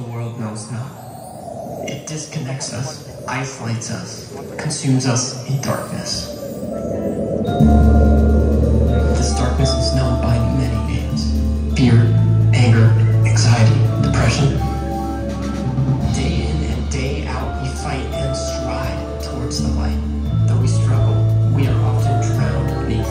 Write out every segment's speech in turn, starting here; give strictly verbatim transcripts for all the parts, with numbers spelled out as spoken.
the world knows not. It disconnects us, isolates us, consumes us in darkness. This darkness is known by many names: fear, anger, anxiety, depression. Day in and day out, we fight and stride towards the light. Though we struggle, we are often drowned beneath.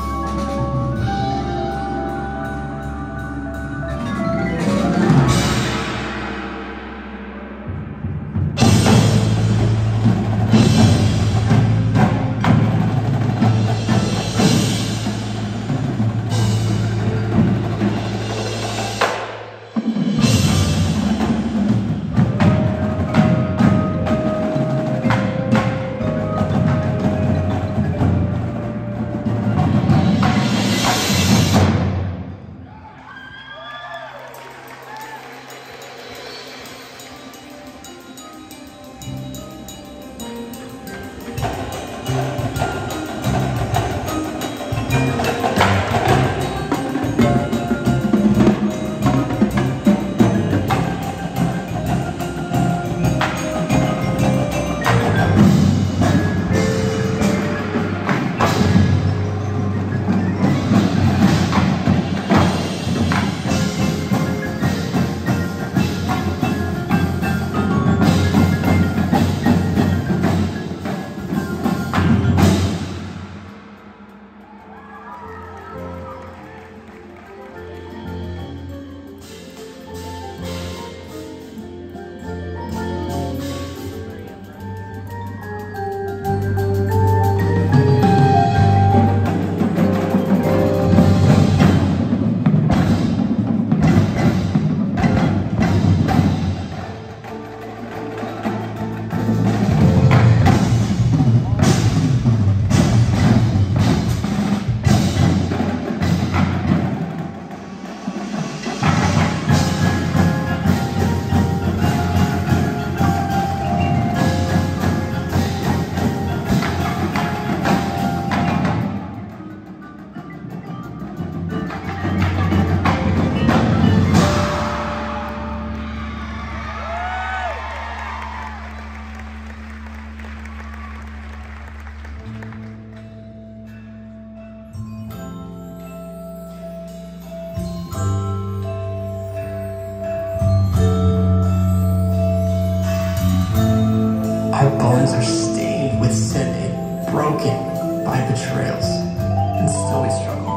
Our bones are stained with sin and broken by betrayals, and still we struggle.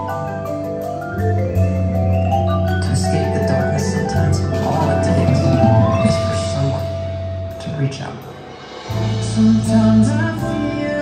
To escape the darkness, sometimes all it takes is for someone to reach out. Sometimes I feel